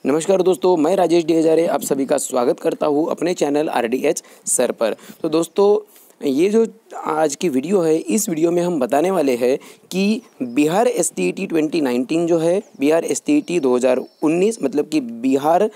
नमस्कार दोस्तों, मैं राजेश डी हजारे आप सभी का स्वागत करता हूं अपने चैनल RDH सर पर। तो दोस्तों, ये जो आज की वीडियो है, इस वीडियो में हम बताने वाले हैं कि बिहार STET 2019 जो है, बिहार STET 2019 मतलब कि बिहार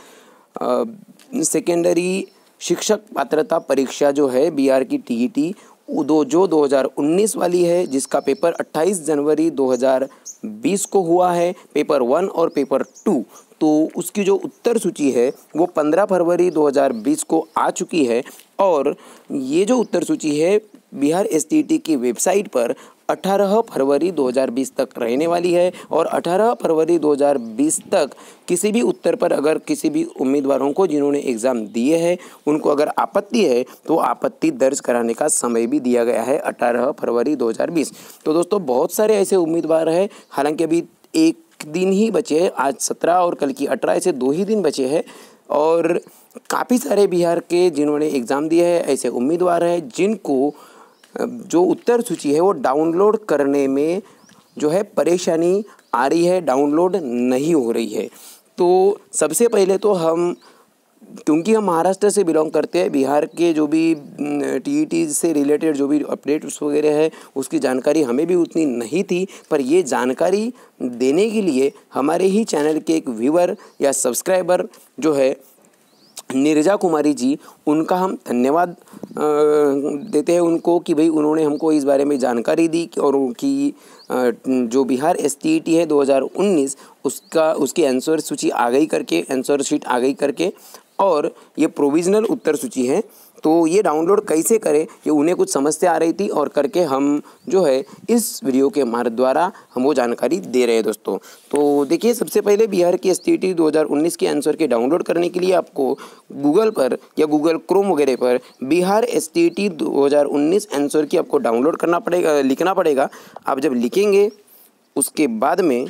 सेकेंडरी शिक्षक पात्रता परीक्षा जो है बिहार की TET जो 2019 वाली है, जिसका पेपर 28 जनवरी 2020 को हुआ है, पेपर 1 और पेपर 2। तो उसकी जो उत्तर सूची है वो 15 फरवरी 2020 को आ चुकी है और ये जो उत्तर सूची है बिहार STET की वेबसाइट पर 18 फरवरी 2020 तक रहने वाली है। और 18 फरवरी 2020 तक किसी भी उत्तर पर अगर किसी भी उम्मीदवारों को जिन्होंने एग्ज़ाम दिए हैं उनको अगर आपत्ति है तो आपत्ति दर्ज कराने का समय भी दिया गया है 18 फरवरी 2020। तो दोस्तों, बहुत सारे ऐसे उम्मीदवार हैं, हालांकि अभी एक दिन ही बचे हैं, आज 17 और कल की 18, ऐसे 2 ही दिन बचे हैं और काफ़ी सारे बिहार के जिन्होंने एग्ज़ाम दिए हैं ऐसे उम्मीदवार हैं जिनको जो उत्तर सूची है वो डाउनलोड करने में जो है परेशानी आ रही है, डाउनलोड नहीं हो रही है। तो सबसे पहले तो क्योंकि हम महाराष्ट्र से बिलोंग करते हैं, बिहार के जो भी TET से रिलेटेड जो भी अपडेट्स वगैरह है उसकी जानकारी हमें भी उतनी नहीं थी, पर ये जानकारी देने के लिए हमारे ही चैनल के एक व्यूअर या सब्सक्राइबर जो है नीरजा कुमारी जी, उनका हम धन्यवाद देते हैं उनको कि भाई उन्होंने हमको इस बारे में जानकारी दी और उनकी जो बिहार STET है 2019 उसकी आंसर सूची आ गई करके, आंसर शीट आ गई करके, और ये प्रोविज़नल उत्तर सूची है। तो ये डाउनलोड कैसे करें ये उन्हें कुछ समस्या आ रही थी और करके हम जो है इस वीडियो के माध्यम द्वारा हम वो जानकारी दे रहे हैं दोस्तों। तो देखिए, सबसे पहले बिहार की STET 2019 के आंसर के डाउनलोड करने के लिए आपको गूगल पर या गूगल क्रोम वगैरह पर बिहार STET 2019 आंसर की आपको डाउनलोड करना पड़ेगा, लिखना पड़ेगा। आप जब लिखेंगे उसके बाद में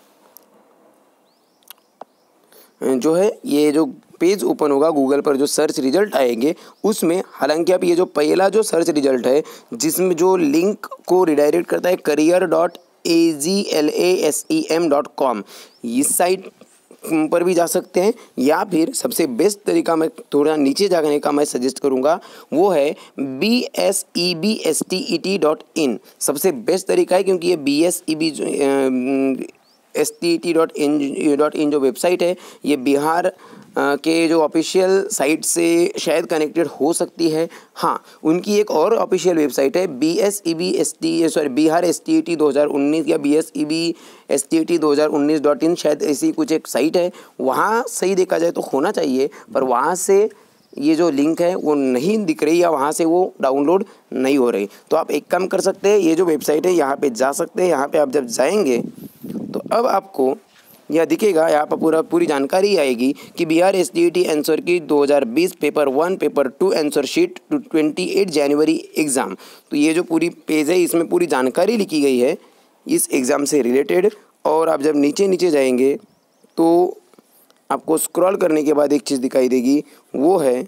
जो है ये जो पेज ओपन होगा गूगल पर, जो सर्च रिजल्ट आएंगे उसमें, हालांकि आप ये जो पहला जो सर्च रिजल्ट है जिसमें जो लिंक को रिडायरेक्ट करता है career.aglasem.com, इस साइट पर भी जा सकते हैं, या फिर सबसे बेस्ट तरीका मैं थोड़ा नीचे जाने का मैं सजेस्ट करूंगा वो है BSEBSTET.in। सबसे बेस्ट तरीका है क्योंकि ये BSEBSTET.in जो वेबसाइट है ये बिहार के जो ऑफिशियल साइट से शायद कनेक्टेड हो सकती है। हाँ, उनकी एक और ऑफिशियल वेबसाइट है बिहार STET 2019 या BSEBSTET 2019.in, शायद ऐसी कुछ एक साइट है। वहाँ सही देखा जाए तो होना चाहिए, पर वहाँ से ये जो लिंक है वो नहीं दिख रही या वहाँ से वो डाउनलोड नहीं हो रही। तो आप एक काम कर सकते हैं, ये जो वेबसाइट है यहाँ पे जा सकते हैं। यहाँ पे आप जब जाएंगे तो अब आपको यह दिखेगा, यहाँ पर पूरी जानकारी आएगी कि Bihar STET answer key 2020 paper 1 paper 2 answer sheet 28 जनवरी एग्ज़ाम। तो ये जो पूरी पेज है इसमें पूरी जानकारी लिखी गई है इस एग्ज़ाम से रिलेटेड। और आप जब नीचे नीचे जाएंगे तो आपको स्क्रॉल करने के बाद एक चीज़ दिखाई देगी, वो है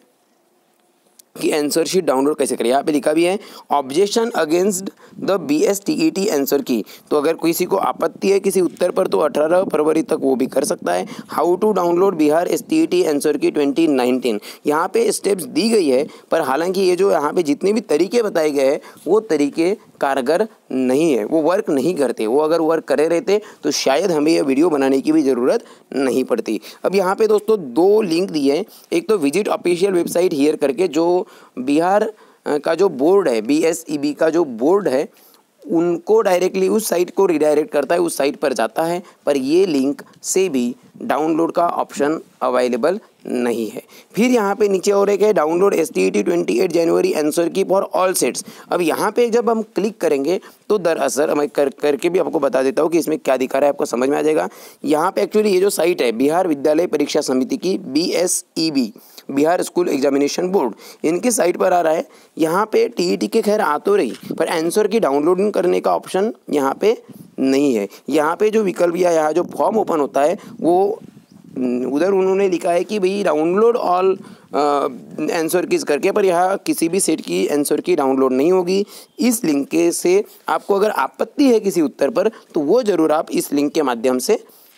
कि आंसर शीट डाउनलोड कैसे करें। यहाँ पे लिखा भी है objection against the BSTET answer key. तो अगर किसी को आपत्ति है किसी उत्तर पर तो 18 फरवरी तक वो भी कर सकता है। How to download Bihar STET answer key 2019, यहाँ पे स्टेप्स दी गई है, पर हालांकि ये जो यहाँ पे जितने भी तरीके बताए गए हैं वो तरीके कारगर नहीं है, वो वर्क नहीं करते। वो अगर वर्क करे रहते तो शायद हमें ये वीडियो बनाने की भी ज़रूरत नहीं पड़ती। अब यहाँ पे दोस्तों 2 लिंक दिए हैं, एक तो विजिट ऑफिशियल वेबसाइट हियर करके, जो बिहार का जो बोर्ड है BSEB का जो बोर्ड है उनको डायरेक्टली उस साइट को रिडायरेक्ट करता है, उस साइट पर जाता है, पर ये लिंक से भी डाउनलोड का ऑप्शन अवेलेबल नहीं है। फिर यहाँ पे नीचे और एक है डाउनलोड STET 28 जनवरी answer key for all sets. अब यहाँ पे जब हम क्लिक करेंगे तो दरअसल मैं करके भी आपको बता देता हूँ कि इसमें क्या दिखा रहा है, आपको समझ में आ जाएगा। यहाँ पे एक्चुअली ये जो साइट है बिहार विद्यालय परीक्षा समिति की BSEB, Bihar school examination board, इनकी साइट पर आ रहा है। यहाँ पे TET के खैर आ तो रही, पर आंसर की डाउनलोडिंग करने का ऑप्शन यहाँ पे नहीं है। यहाँ पे जो विकल्प या यहाँ जो फॉर्म ओपन होता है वो उधर उन्होंने लिखा है कि भाई डाउनलोड ऑल आंसर कीज करके, पर यहाँ किसी भी सेट की आंसर की डाउनलोड नहीं होगी। इस लिंक के से आपको अगर आपत्ति है किसी उत्तर पर तो वो ज़रूर आप इस लिंक के माध्यम से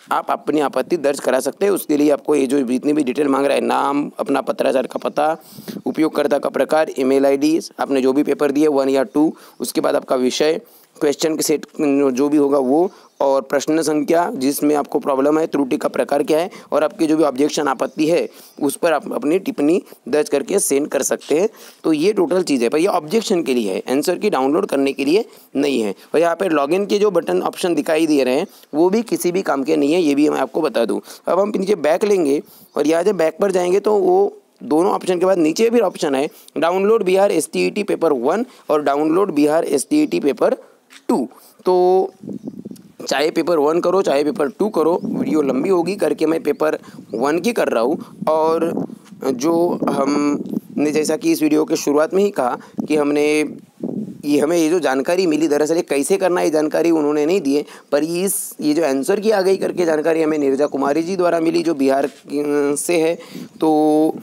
आप अपनी आपत्ति दर्ज करा सकते हैं। उसके लिए आपको ये जो जितनी भी डिटेल मांग रहा है, नाम, अपना पत्राचार का पता, उपयोगकर्ता का प्रकार, ईमेल आईडी, आपने जो भी पेपर दिए 1 या 2, उसके बाद आपका विषय, क्वेश्चन के सेट जो भी होगा वो, और प्रश्न संख्या जिसमें आपको प्रॉब्लम है, त्रुटि का प्रकार क्या है, और आपकी जो भी ऑब्जेक्शन आपत्ति है उस पर आप अपनी टिप्पणी दर्ज करके सेंड कर सकते हैं। तो ये टोटल चीज़ है, पर ये ऑब्जेक्शन के लिए है, आंसर की डाउनलोड करने के लिए नहीं है। और यहाँ पर लॉगिन के जो बटन ऑप्शन दिखाई दे रहे हैं वो भी किसी भी काम के नहीं है, ये भी मैं आपको बता दूँ। अब हम नीचे बैक लेंगे और यहाँ जब बैक पर जाएंगे तो वो दोनों ऑप्शन के बाद नीचे भी ऑप्शन है डाउनलोड बिहार STET पेपर 1 और डाउनलोड बिहार STET पेपर 2। तो चाहे पेपर 1 करो चाहे पेपर 2 करो, वीडियो लंबी होगी करके मैं पेपर 1 की कर रहा हूँ। और जो हमने जैसा कि इस वीडियो के शुरुआत में ही कहा कि हमें ये जो जानकारी मिली, दरअसल ये कैसे करना है जानकारी उन्होंने नहीं दी है, पर ये जो आंसर की आ गई करके जानकारी हमें नीरजा कुमारी जी द्वारा मिली जो बिहार से है। तो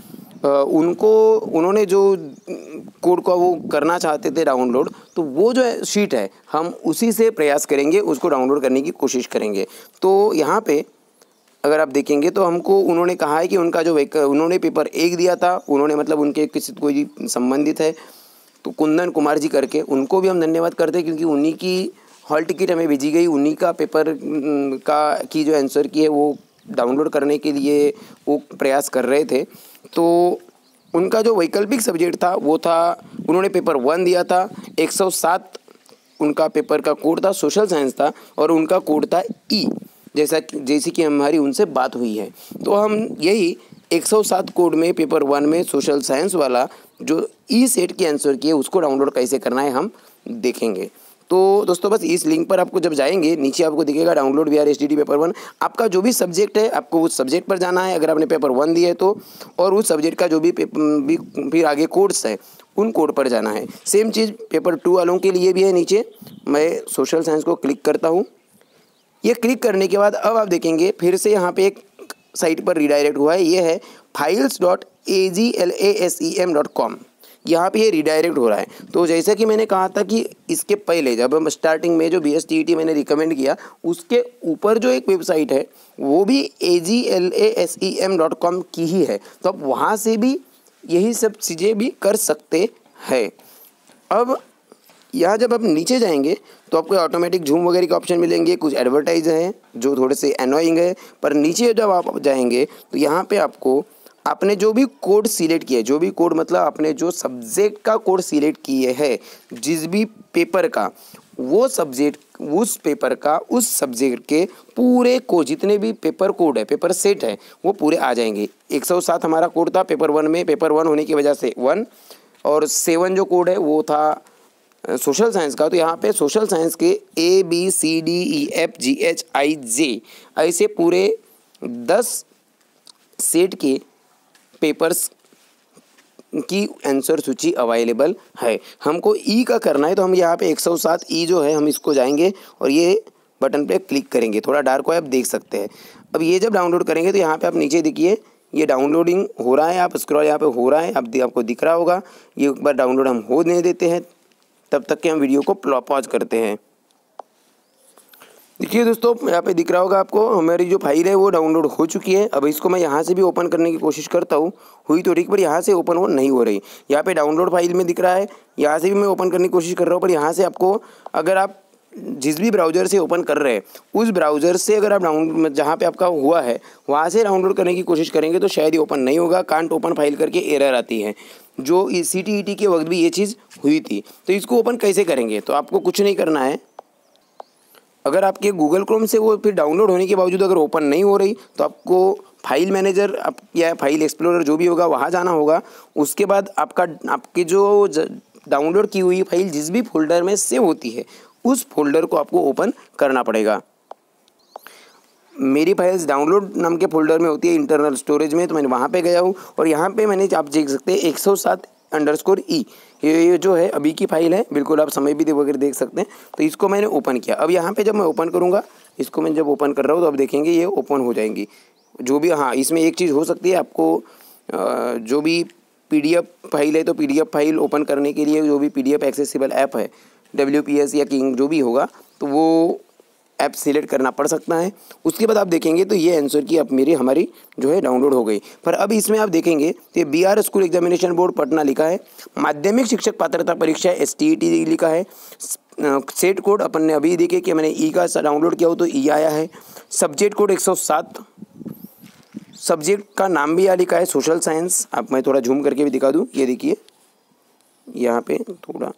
उन्होंने जो कोड का वो करना चाहते थे डाउनलोड, तो वो जो शीट है हम उसी से प्रयास करेंगे, उसको डाउनलोड करने की कोशिश करेंगे। तो यहाँ पे अगर आप देखेंगे तो हमको उन्होंने कहा है कि उनका जो उन्होंने पेपर 1 दिया था, उन्होंने मतलब उनके किसी कोई संबंधित है तो कुंदन कुमार जी करके, उनको भी हम धन्यवाद करते हैं क्योंकि उन्हीं की हॉल टिकट हमें भेजी गई, उन्हीं का पेपर की जो आंसर की है वो डाउनलोड करने के लिए वो प्रयास कर रहे थे। तो उनका जो वैकल्पिक सब्जेक्ट था वो था, उन्होंने पेपर 1 दिया था, 107 उनका पेपर का कोड था, सोशल साइंस था और उनका कोड था ई, जैसी कि हमारी उनसे बात हुई है। तो हम यही 107 कोड में पेपर 1 में सोशल साइंस वाला जो ई सेट की आंसर की है उसको डाउनलोड कैसे करना है हम देखेंगे। तो दोस्तों बस इस लिंक पर आपको जब जाएंगे नीचे आपको दिखेगा डाउनलोड बिहार STET पेपर 1, आपका जो भी सब्जेक्ट है आपको उस सब्जेक्ट पर जाना है अगर आपने पेपर 1 दिया है तो, और उस सब्जेक्ट का जो भी फिर आगे कोड्स है उन कोड पर जाना है। सेम चीज़ पेपर 2 वालों के लिए भी है। नीचे मैं सोशल साइंस को क्लिक करता हूँ, ये क्लिक करने के बाद अब आप देखेंगे फिर से यहाँ पे एक साइट पर रिडायरेक्ट हुआ है, ये है files.aglasem.com, यहाँ पे ये रिडायरेक्ट हो रहा है। तो जैसा कि मैंने कहा था कि इसके पहले जब हम स्टार्टिंग में जो BSTET मैंने रिकमेंड किया उसके ऊपर जो एक वेबसाइट है वो भी aglasem.com की ही है, तो आप वहाँ से भी यही सब चीज़ें भी कर सकते हैं। अब यहाँ जब आप नीचे जाएंगे तो आपको ऑटोमेटिक जूम वगैरह के ऑप्शन मिलेंगे, कुछ एडवर्टाइज हैं जो थोड़े से एनोइंग है, पर नीचे जब आप जाएंगे तो यहाँ पे आपको आपने जो भी कोड सिलेक्ट किया है, जो भी कोड मतलब आपने जो सब्जेक्ट का कोड सिलेक्ट किए है, जिस भी पेपर का वो सब्जेक्ट, उस पेपर का उस सब्जेक्ट के पूरे को जितने भी पेपर कोड है, पेपर सेट है वो पूरे आ जाएंगे। 107 हमारा कोड था पेपर 1 में, पेपर 1 होने की वजह से 1, और 7 जो कोड है वो था सोशल साइंस का। तो यहाँ पे सोशल साइंस के ABCDEFGHIJ ऐसे पूरे 10 सेट के पेपर्स की आंसर सूची अवेलेबल है। हमको ई का करना है तो हम यहाँ पे 107 ई जो है हम इसको जाएंगे और ये बटन पे क्लिक करेंगे, थोड़ा डार्क हो आप देख सकते हैं। अब ये जब डाउनलोड करेंगे तो यहाँ पे आप नीचे देखिए ये डाउनलोडिंग हो रहा है, आप स्क्रॉल यहाँ पे हो रहा है, आपको दिख रहा होगा। ये एक बार डाउनलोड हम होने देते हैं, तब तक के हम वीडियो को पॉज करते हैं। देखिए दोस्तों यहाँ पे दिख रहा होगा आपको हमारी जो फाइल है वो डाउनलोड हो चुकी है। अब इसको मैं यहाँ से भी ओपन करने की कोशिश करता हूँ, हुई तो ठीक पर यहाँ से ओपन वो नहीं हो रही। यहाँ पे डाउनलोड फाइल में दिख रहा है, यहाँ से भी मैं ओपन करने की कोशिश कर रहा हूँ, पर यहाँ से आपको अगर आप जिस भी ब्राउज़र से ओपन कर रहे हैं उस ब्राउज़र से अगर आप जहाँ पे आपका हुआ है वहाँ से डाउनलोड करने की कोशिश करेंगे तो शायद ये ओपन नहीं होगा, कांट ओपन फाइल करके एरर आती है। जो CTET के वक्त भी ये चीज़ हुई थी। तो इसको ओपन कैसे करेंगे, तो आपको कुछ नहीं करना है। अगर आपके गूगल क्रोम से वो फिर डाउनलोड होने के बावजूद अगर ओपन नहीं हो रही तो आपको फाइल मैनेजर या फाइल एक्सप्लोरर जो भी होगा वहाँ जाना होगा। उसके बाद आपकी जो डाउनलोड की हुई फाइल जिस भी फोल्डर में सेव होती है उस फोल्डर को आपको ओपन करना पड़ेगा। मेरी फाइल्स डाउनलोड नाम के फोल्डर में होती है इंटरनल स्टोरेज में, तो मैंने वहाँ पे गया हूँ और यहाँ पे मैंने आप देख सकते हैं 107_E ये जो है अभी की फाइल है, बिल्कुल आप समय भी वगैरह देख सकते हैं। तो इसको मैंने ओपन किया। अब यहाँ पे जब मैं ओपन करूँगा, इसको मैं जब ओपन कर रहा हूँ तो अब देखेंगे ये ओपन हो जाएंगी जो भी। हाँ, इसमें एक चीज़ हो सकती है, आपको जो भी PDF फाइल है तो PDF फाइल ओपन करने के लिए जो भी PDF एक्सेसिबल ऐप है WPS या किंग जो भी होगा तो वो ऐप सिलेक्ट करना पड़ सकता है। उसके बाद आप देखेंगे तो ये आंसर की अब हमारी जो है डाउनलोड हो गई। पर अब इसमें आप देखेंगे तो Bihar school examination board Patna लिखा है, माध्यमिक शिक्षक पात्रता परीक्षा STET लिखा है, सेट कोड अपन ने अभी देखे कि मैंने ई का डाउनलोड किया हो तो ई आया है, सब्जेक्ट कोड 107, सब्जेक्ट का नाम भी यहाँ लिखा है सोशल साइंस। आप मैं थोड़ा झूम करके भी दिखा दूँ, ये देखिए यहाँ पे थोड़ा,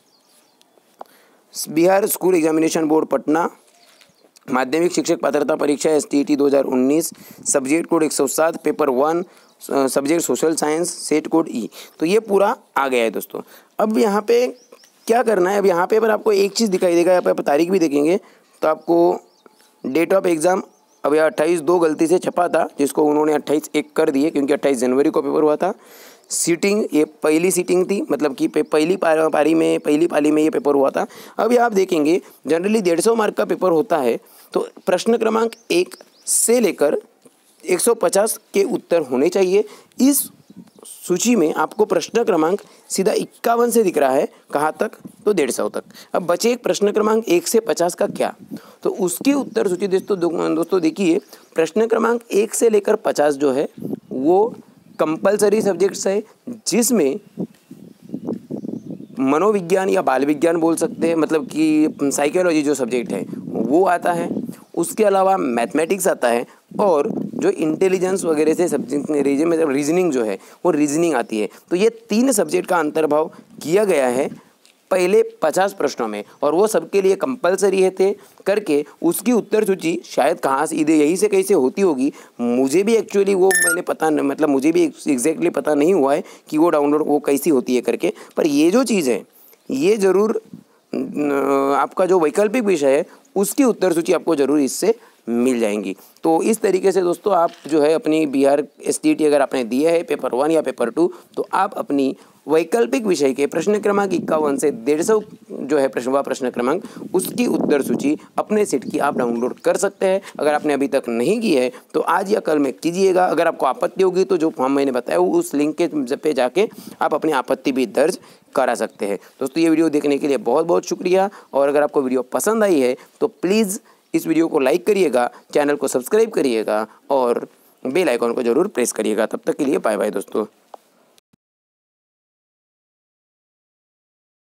Bihar school examination board Patna, माध्यमिक शिक्षक पात्रता परीक्षा STET 2019, subject code 107, paper 1, subject social science, set code E. तो ये पूरा आ गया है दोस्तों। अब यहाँ पे क्या करना है, अब यहाँ पे पर आपको एक चीज़ दिखाई देगा, यहाँ पे आप तारीख भी देखेंगे तो आपको डेट ऑफ एग्ज़ाम अब यह 28/2 गलती से छपा था, जिसको उन्होंने 28/1 कर दिए क्योंकि 28 जनवरी को पेपर हुआ था। सीटिंग ये पहली सीटिंग थी, मतलब कि पहली पाली में ये पेपर हुआ था। अब आप देखेंगे जनरली 150 मार्क का पेपर होता है, तो प्रश्न क्रमांक 1 से लेकर 150 के उत्तर होने चाहिए। इस सूची में आपको प्रश्न क्रमांक सीधा 51 से दिख रहा है, कहाँ तक तो 150 तक। अब बचे एक प्रश्न क्रमांक 1 से 50 का क्या, तो उसकी उत्तर सूची दोस्तों देखिए, प्रश्न क्रमांक 1 से लेकर 50 जो है वो कंपलसरी सब्जेक्ट्स है, जिसमें मनोविज्ञान या बाल विज्ञान बोल सकते हैं, मतलब कि साइकोलॉजी जो सब्जेक्ट है वो आता है। उसके अलावा मैथमेटिक्स आता है, और जो इंटेलिजेंस वगैरह से सब्जेक्ट मतलब रीजनिंग जो है वो रीजनिंग आती है। तो ये 3 सब्जेक्ट का अंतर्भाव किया गया है पहले 50 प्रश्नों में, और वो सबके लिए कंपलसरी है थे करके उसकी उत्तर सूची शायद कहाँ से यहीं से कैसे होती होगी, मुझे भी एक्चुअली वो मैंने पता मतलब मुझे भी एग्जैक्टली पता नहीं हुआ है कि वो डाउनलोड वो कैसी होती है करके। पर ये जो चीज़ है ये ज़रूर आपका जो वैकल्पिक विषय है उसकी उत्तर सूची आपको ज़रूर इससे मिल जाएंगी। तो इस तरीके से दोस्तों आप जो है अपनी बिहार STET अगर आपने दिया है पेपर 1 या पेपर 2, तो आप अपनी वैकल्पिक विषय के प्रश्न क्रमांक 51 से 150 जो है प्रश्न क्रमांक उसकी उत्तर सूची अपने सेट की आप डाउनलोड कर सकते हैं। अगर आपने अभी तक नहीं की है तो आज या कल में कीजिएगा। अगर आपको आपत्ति होगी तो जो फॉर्म मैंने बताया उस लिंक के पे जाके आप अपनी आपत्ति भी दर्ज करा सकते हैं। दोस्तों ये वीडियो देखने के लिए बहुत बहुत शुक्रिया, और अगर आपको वीडियो पसंद आई है तो प्लीज़ इस वीडियो को लाइक करिएगा, चैनल को सब्सक्राइब करिएगा और बेल आइकॉन को ज़रूर प्रेस करिएगा। तब तक के लिए बाय बाय दोस्तों।